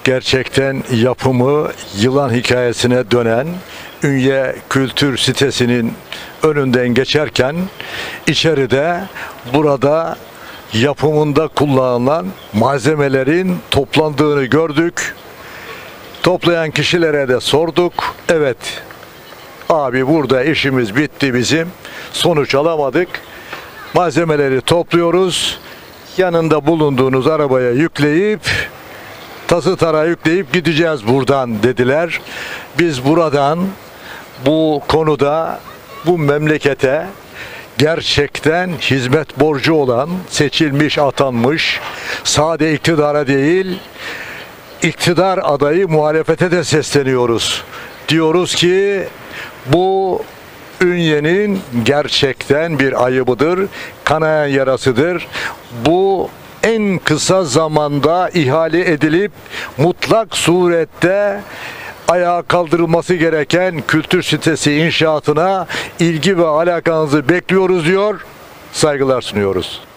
Gerçekten yapımı yılan hikayesine dönen Ünye Kültür Sitesi'nin önünden geçerken içeride burada yapımında kullanılan malzemelerin toplandığını gördük. Toplayan kişilere de sorduk. Evet, abi burada işimiz bitti bizim. Sonuç alamadık. Malzemeleri topluyoruz. Yanında bulunduğunuz arabaya yükleyip tası tarağı yükleyip gideceğiz buradan dediler. Biz buradan bu konuda bu memlekete gerçekten hizmet borcu olan, seçilmiş, atanmış, sade iktidara değil, iktidar adayı muhalefete de sesleniyoruz. Diyoruz ki bu Ünye'nin gerçekten bir ayıbıdır, kanayan yarasıdır. Bu en kısa zamanda ihale edilip mutlak surette ayağa kaldırılması gereken kültür sitesi inşaatına ilgi ve alakanızı bekliyoruz diyor, saygılar sunuyoruz.